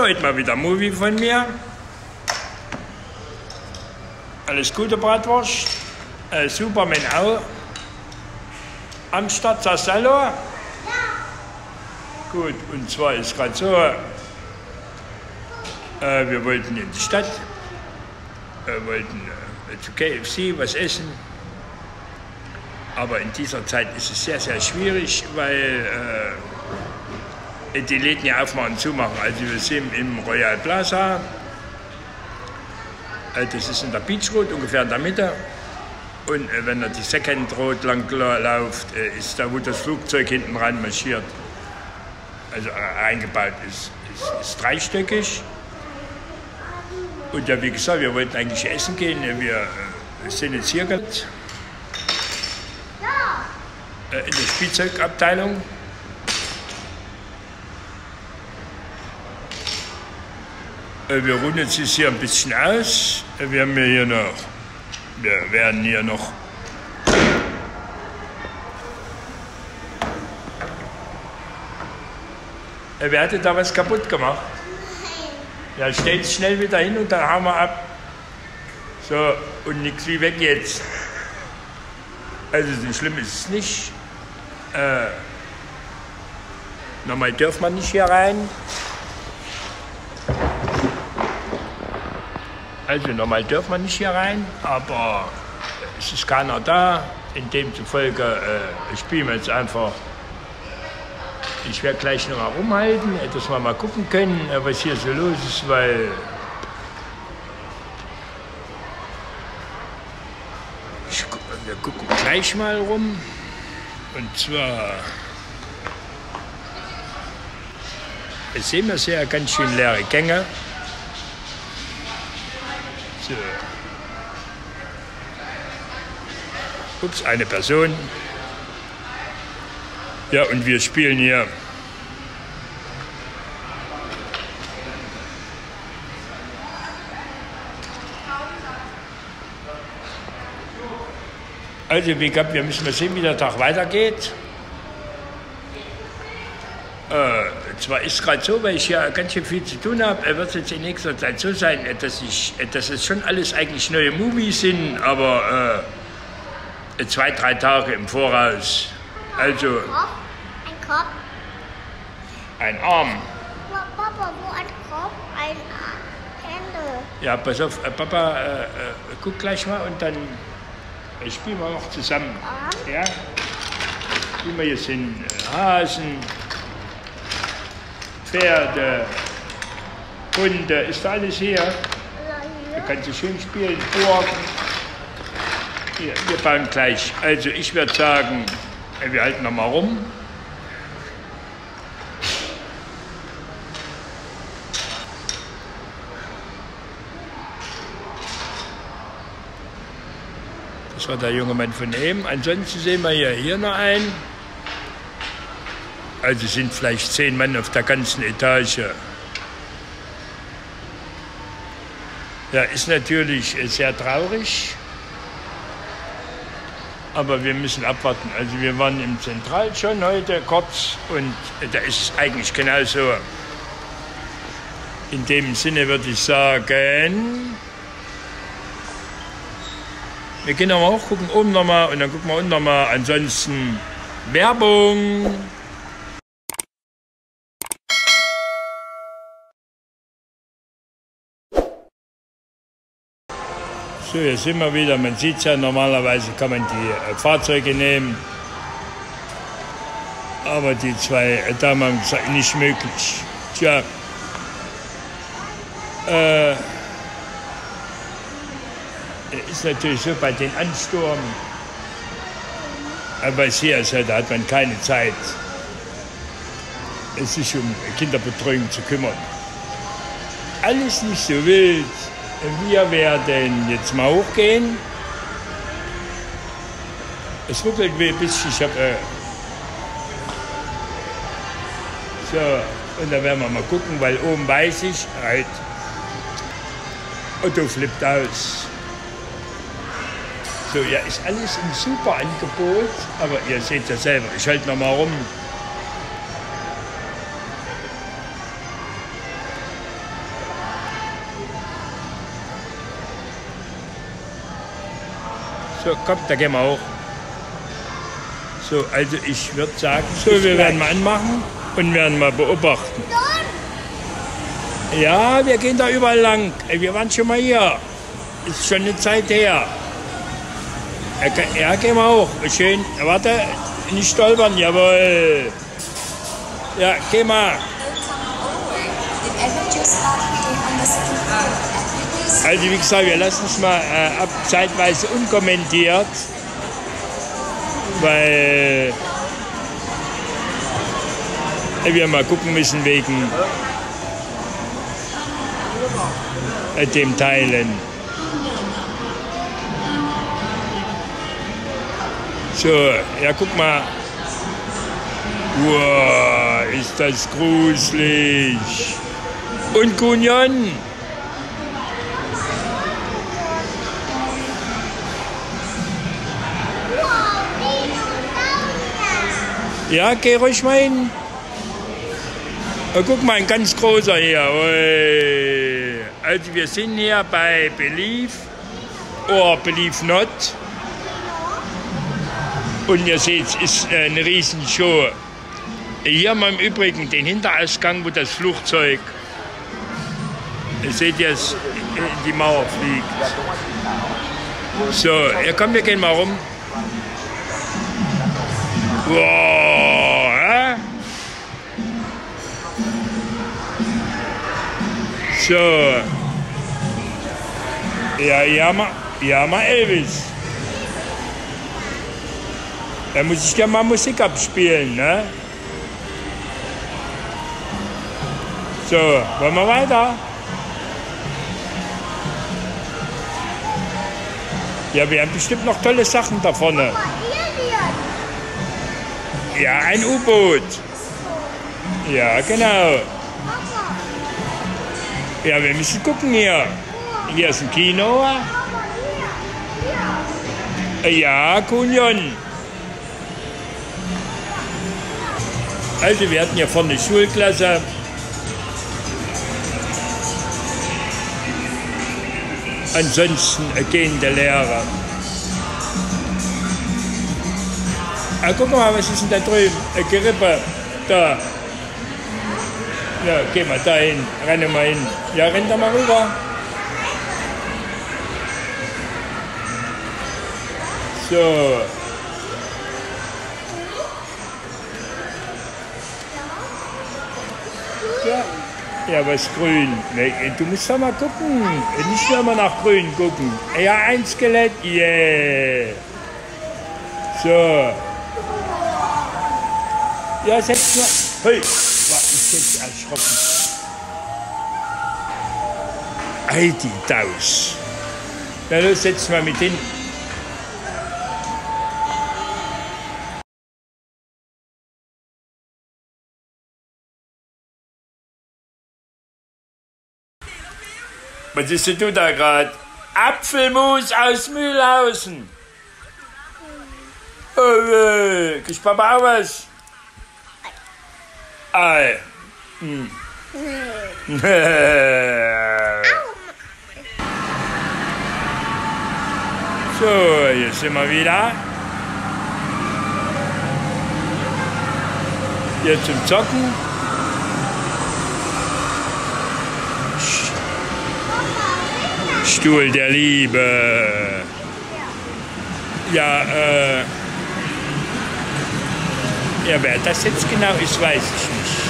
heute mal wieder Movie von mir. Alles Gute, Bratwurst. Superman auch. Am Start, sagst du Hallo? Ja. Gut, und zwar ist gerade so, wir wollten in die Stadt, wollten zu KFC was essen. Aber in dieser Zeit ist es sehr, sehr schwierig, weil die Läden ja aufmachen und zumachen. Also wir sind im Royal Plaza, das ist in der Beach Road, ungefähr in der Mitte. Und wenn er die Second Road lang läuft, ist da, wo das Flugzeug hinten ran marschiert. Also eingebaut ist dreistöckig. Und ja, wie gesagt, wir wollten eigentlich essen gehen. Wir sind jetzt hier in der Spielzeugabteilung. Wir ruhen jetzt hier ein bisschen aus. Wir werden hier noch wer hatte da was kaputt gemacht? Ja, stellt schnell wieder hin und dann hauen wir ab. So, und nix wie weg jetzt. Also so schlimm ist es nicht. Normal dürfen wir nicht hier rein. Also normal dürfen wir nicht hier rein, aber es ist keiner da. In demzufolge spielen wir jetzt einfach. Ich werde gleich noch mal rumhalten, dass wir mal gucken können, was hier so los ist, weil wir gucken gleich mal rum. Und zwar sehen wir sehr ganz schön leere Gänge. So. Ups, eine Person. Ja, und wir spielen hier also wie gesagt, wir müssen mal sehen, wie der Tag weitergeht. Zwar ist es gerade so, weil ich ja ganz schön viel zu tun habe, wird es jetzt in nächster Zeit so sein, dass es schon alles eigentlich neue Movies sind, aber 2-3 Tage im Voraus. Also ein Kopf? Ein Arm. Papa, wo ein Kopf? Ein Hände. Ja, pass auf, Papa, guck gleich mal und dann spielen wir noch zusammen. Arm? Ja? Spielen wir jetzt in Hasen, Pferde, Hunde, ist da alles hier? Da kannst du schön spielen, Burgen. Hier, wir bauen gleich. Also ich würde sagen, wir halten noch mal rum. Das war der junge Mann von eben. Ansonsten sehen wir hier noch einen. Also sind vielleicht 10 Mann auf der ganzen Etage. Ja, ist natürlich sehr traurig. Aber wir müssen abwarten. Also wir waren im Zentral schon heute kurz und da ist es eigentlich genauso. In dem Sinne würde ich sagen, wir gehen aber auch gucken oben nochmal und dann gucken wir unten nochmal. Ansonsten Werbung. So, hier sind wir wieder. Man sieht es ja, normalerweise kann man die Fahrzeuge nehmen. Aber die 2 Damen haben gesagt, nicht möglich. Tja, ist natürlich so bei den Ansturm. Aber hier ist da hat man keine Zeit, sich um Kinderbetreuung zu kümmern. Alles nicht so wild. Wir werden jetzt mal hochgehen. Es ruckelt ein bisschen. Ich habe so, und da werden wir mal gucken, weil oben weiß ich halt, Otto flippt aus. So, ja, ist alles ein super Angebot, aber ihr seht ja selber. Ich halte noch mal rum. So, komm, da gehen wir hoch. So, also ich würde sagen, so, wir werden mal anmachen und werden mal beobachten. Ja, wir gehen da überall lang. Wir waren schon mal hier. Ist schon eine Zeit her. Ja, gehen wir hoch. Schön. Warte, nicht stolpern, jawohl. Ja, geh mal. Also wie gesagt, wir lassen es mal zeitweise unkommentiert, weil wir mal gucken müssen wegen dem Teilen. So, ja guck mal. Wow, ist das gruselig. Und Kunjon. Ja, geh ruhig mal hin. Oh, guck mal, ein ganz großer hier. Ui. Also wir sind hier bei Believe or Believe Not. Und ihr seht, es ist eine Riesenshow. Hier haben wir im Übrigen den Hinterausgang, wo das Flugzeug, ihr seht jetzt, in die Mauer fliegt. So, ja komm, wir gehen mal rum. Wow, hä? So. Ja, mal Elvis. Da muss ich ja mal Musik abspielen, ne? So, wollen wir weiter? Ja, wir haben bestimmt noch tolle Sachen da vorne. Ja, ein U-Boot. Ja, genau. Ja, wir müssen gucken hier. Hier ist ein Kino. Ja, Kunjon. Also, wir hatten ja vorne eine Schulklasse. Ansonsten gehende Lehrer. Ah, guck mal, was ist denn da drüben? Ein Gerippe. Da. Ja, geh mal da hin. Renne mal hin. Ja, renn da mal rüber. So. Ja, was grün? Nee, du musst doch mal gucken. Nicht nur mal nach grün gucken. Ja, ein Skelett. Yeah. So. Ja, setz mal. Hey, war ich jetzt erschrocken. Ei, die Daus. Na los, setz mal mit hin. Was ist denn du da gerade? Apfelmus aus Mühlhausen. Oh, kriegst Papa auch was? Ei. Hm. So, hier sind wir wieder. Hier zum Zocken. Stuhl der Liebe. Ja, ja, wer das jetzt genau ist, weiß ich nicht.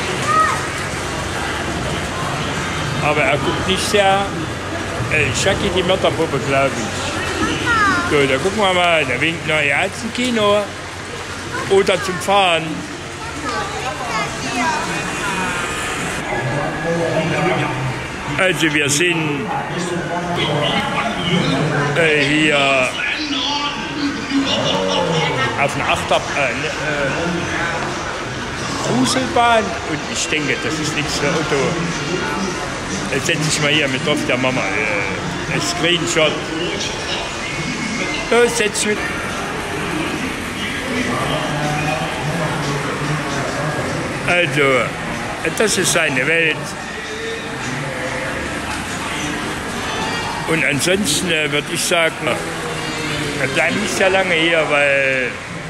Aber er guckt nicht sehr. Schacki die Mörderpuppe, glaube ich. So, da gucken wir mal. Da winkt noch, ja, zum Kino. Oder zum Fahren. Also wir sind hier auf einer Gruselbahn und ich denke, das ist nichts für Otto. Jetzt setze ich mal hier mit drauf der Mama ein Screenshot. Los, setz mit. Also, das ist seine Welt. Und ansonsten würde ich sagen, Wir bleiben nicht sehr lange hier, weil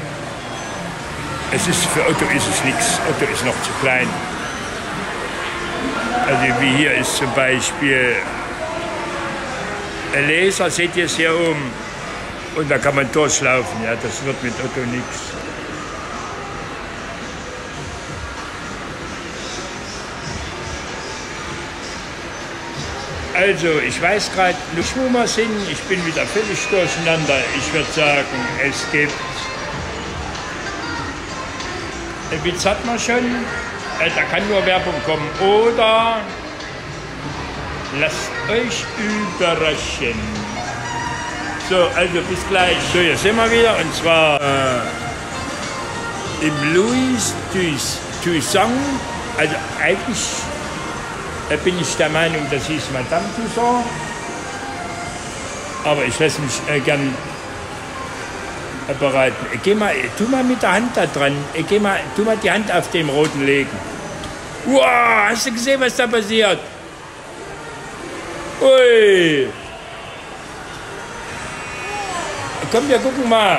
für Otto ist es nichts. Otto ist noch zu klein. Also wie hier ist zum Beispiel ein Laser, seht ihr es hier oben? Und da kann man durchlaufen. Ja, das wird mit Otto nichts. Also, ich weiß gerade nicht, wo wir sind. Ich bin wieder völlig durcheinander. Ich würde sagen, es gibt... Ein Witz hat man schon. Da kann nur Werbung kommen. Oder... Lasst euch überraschen. So, also bis gleich. So, hier sind wir wieder. Und zwar im Louis Toussaint. Also eigentlich... bin ich der Meinung, das hieß Madame Toussaint. Aber ich lasse mich gern beraten. Tu mal mit der Hand da dran. Tu mal die Hand auf dem roten legen. Wow, hast du gesehen, was da passiert? Ui. Komm, wir gucken mal.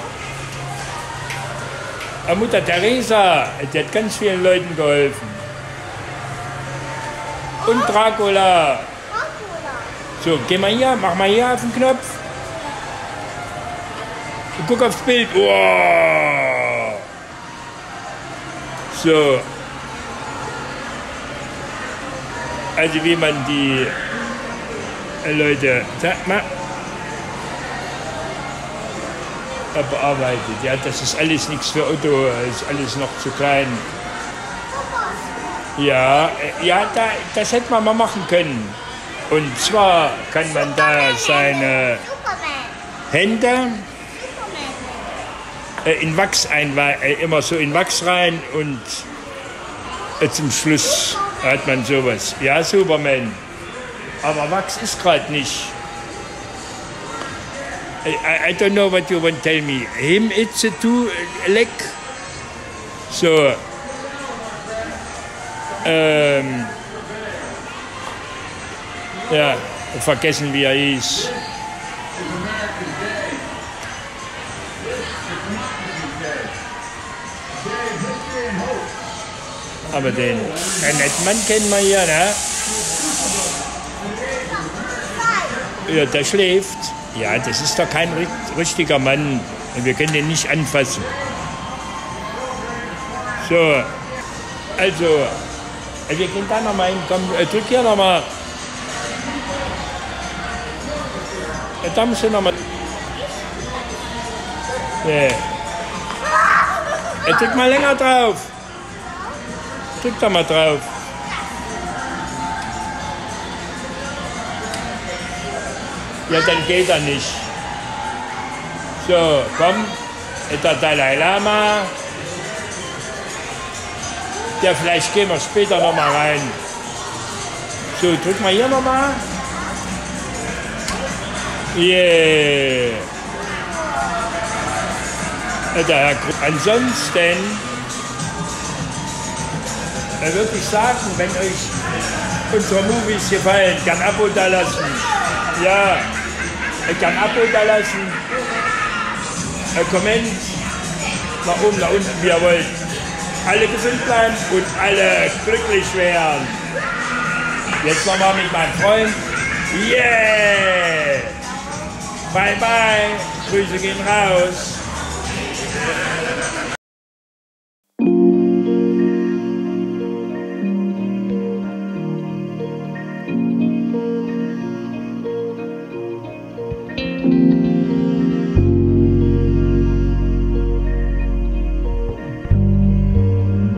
Mutter Teresa, die hat ganz vielen Leuten geholfen. Und Dracula. So, geh mal hier, mach mal hier auf den Knopf. Und guck aufs Bild. Wow. So. Also wie man die Leute, sag mal, bearbeitet. Ja, das ist alles nichts für Otto, ist alles noch zu klein. Ja, das hätte man mal machen können. Und zwar kann man da seine Hände in Wachs immer so in Wachs rein und zum Schluss hat man sowas. Ja, Superman. Aber Wachs ist gerade nicht. I don't know what you want to tell me. Him it's too leg. So. Ja, vergessen wie er hieß. Aber den netten Mann kennen wir hier, ne? Ja, der schläft. Ja, das ist doch kein richtiger Mann. Wir können den nicht anfassen. So, also, wir gehen da nochmal hin. Komm, drück hier nochmal. Da musst du nochmal. Yeah. Drück mal länger drauf. Drück da mal drauf. Ja, dann geht er nicht. So, komm. Der Dalai Lama. Ja, vielleicht gehen wir später noch mal rein. So, drück mal hier noch mal. Yeah. Ansonsten würde ich sagen, wenn euch unsere Movies gefallen, gern Abo da lassen. Ja, gern Abo da lassen. Comment nach oben, nach unten, wie ihr wollt. Alle gesund bleiben und alle glücklich werden. Jetzt nochmal mit meinem Freund. Yeah! Bye bye. Grüße gehen raus.